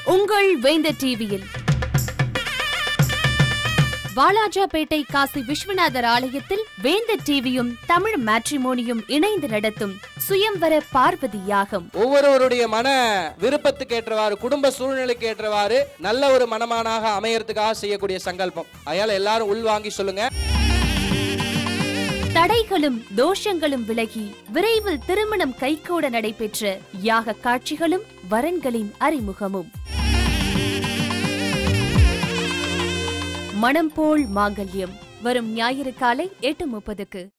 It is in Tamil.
உங்கள் வேந்தர் டிவியில் வாலாஜாபேட்டை காசி விஸ்வநாதர் ஆலயத்தில் வேந்தர் டிவியும் தமிழ் மேட்ரிமோனியும் இணைந்து நடத்தும் சுயம்வர பார்வதி யாகம். ஒவ்வொருவருடைய மன விருப்பத்துக்கு ஏற்றவாறு, குடும்ப சூழ்நிலைக்கு ஏற்றவாறு நல்ல ஒரு மனமானாக அமையறதுக்காக செய்யக்கூடிய சங்கல்பம். அதனால எல்லாரும் உள்வாங்கி சொல்லுங்க. தடைகளும் தோஷங்களும் விலகி விரைவில் திருமணம் கைகூட நடைபெற்ற யாக காட்சிகளும் வரன்களின் அறிமுகமும். மனம் போல் மாங்கல்யம் வரும் ஞாயிறு காலை 8:30க்கு.